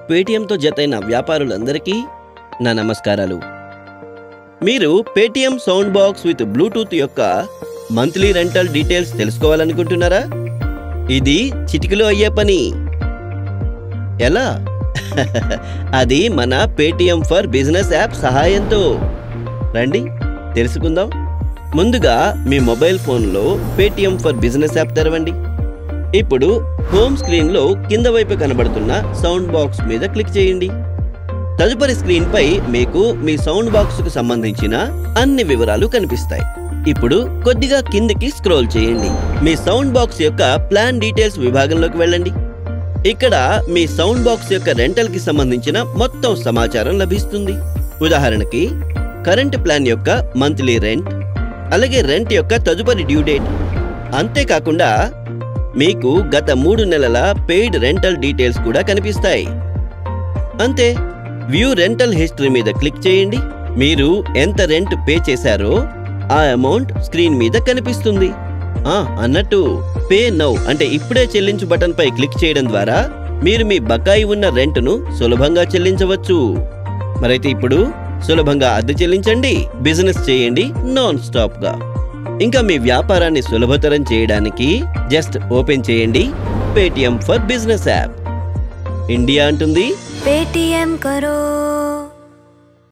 పేటీఎంతో జతైన వ్యాపారులందరికీ నా నమస్కారాలు. మీరు Paytm sound box with Bluetooth యొక్క మంత్లీ రెంటల్ డీటెయిల్స్ తెలుసుకోవాలనుకుంటున్నారా? ఇది చిటికలో అయ్యే పని. ఎలా? అది మన పేటీఎం ఫర్ బిజినెస్ యాప్ సహాయంతో. రండి తెలుసుకుందాం. ముందుగా మీ మొబైల్ ఫోన్లో పేటీఎం ఫర్ బిజినెస్ యాప్ తెరవండి. ఇప్పుడు హోమ్ స్క్రీన్లో కింద వైపు కనబడుతున్న సౌండ్ బాక్స్ మీద క్లిక్ చేయండి. తదుపరి స్క్రీన్ పై మీకు మీ సౌండ్ బాక్స్ కు సంబంధించిన అన్ని వివరాలు కనిపిస్తాయి. ఇప్పుడు కొద్దిగా కిందికి స్క్రోల్ చేయండి. మీ సౌండ్ బాక్స్ యొక్క ప్లాన్ డీటెయిల్స్ విభాగంలోకి వెళ్ళండి. ఇక్కడ మీ సౌండ్ బాక్స్ యొక్క రెంటల్ కి సంబంధించిన మొత్తం సమాచారం లభిస్తుంది. ఉదాహరణకి కరెంట్ ప్లాన్ యొక్క మంత్లీ రెంట్, అలాగే రెంట్ యొక్క తదుపరి డ్యూ డేట్. అంతేకాకుండా మీకు గత 3 నెలల పెయిడ్ రెంటల్ డీటెయిల్స్ కూడా కనిపిస్తాయి. అంతే. వ్యూ రెంటల్ హిస్టరీ మీద క్లిక్ చేయండి. మీరు ఎంత రెంట్ పే చేశారో ఆ అమౌంట్ స్క్రీన్ మీద కనిపిస్తుంది. అన్నట్టు పే నౌ అంటే ఇప్పుడే చెల్లించు బటన్ పై క్లిక్ చేయడం ద్వారా మీరు మీ బకాయి ఉన్న రెంట్ను సులభంగా చెల్లించవచ్చు. మరైతే ఇప్పుడు సులభంగా అద్దె చెల్లించండి, బిజినెస్ చేయండి నాన్ స్టాప్ గా. ఇంకా మీ వ్యాపారాన్ని సులభతరం చేయడానికి జస్ట్ ఓపెన్ చేయండి Paytm for business app. India అంటుంది పేటీఎం కరో.